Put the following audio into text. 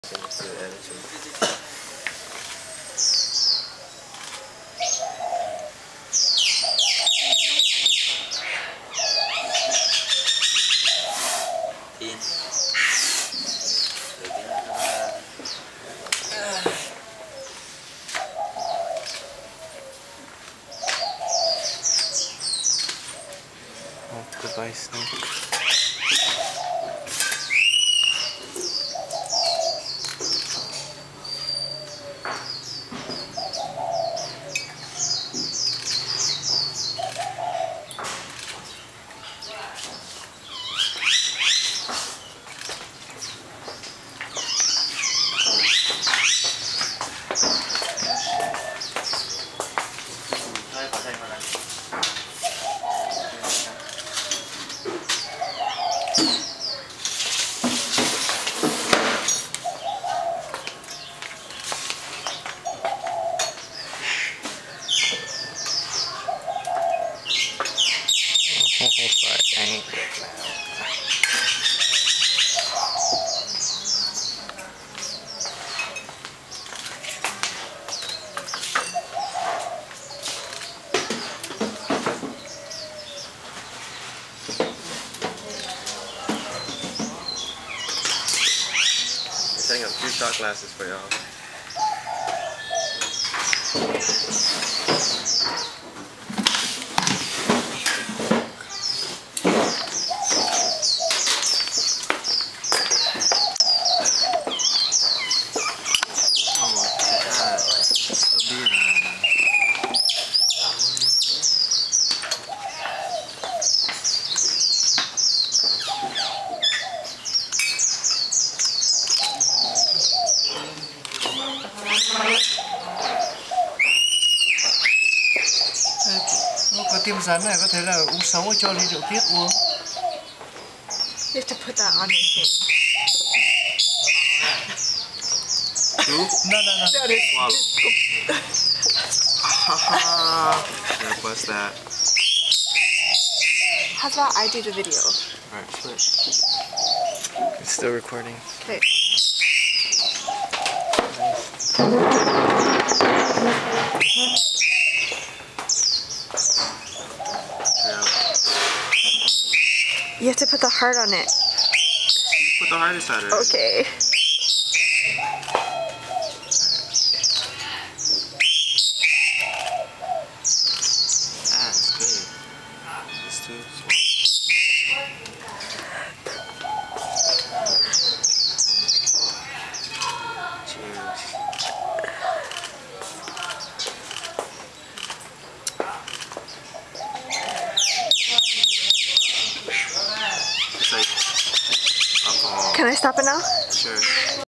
Device now. Setting up 2 shot glasses for y'all. Có tiêm rắn này có thể là uống sống cho ly rượu tiết uống. You have to put that on your thing. Who? No. Swallow. Yeah, plus that. How about I do the video? Alright, switch. It's still recording. Okay. You have to put the heart on it. Put the hardest at it. Okay. That's good. This too. Cheers. It's like alcohol. Can I stop it now? Sure.